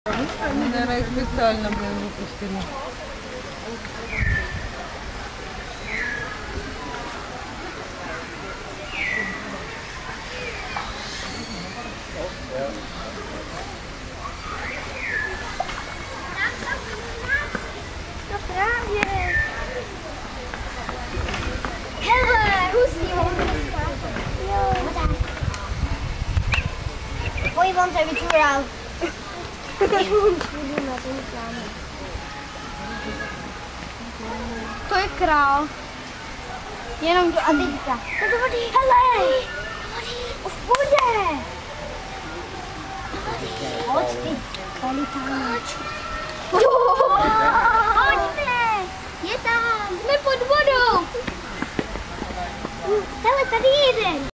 Они, наверное, их специально, блин, выпустили. Oj, on se vyčural. To je král. Jenom do Adika. To do vody. Hele! V vodě! Hoď ty. Hoďte! Je tam! Jsme pod vodou! Hele, tady je jeden.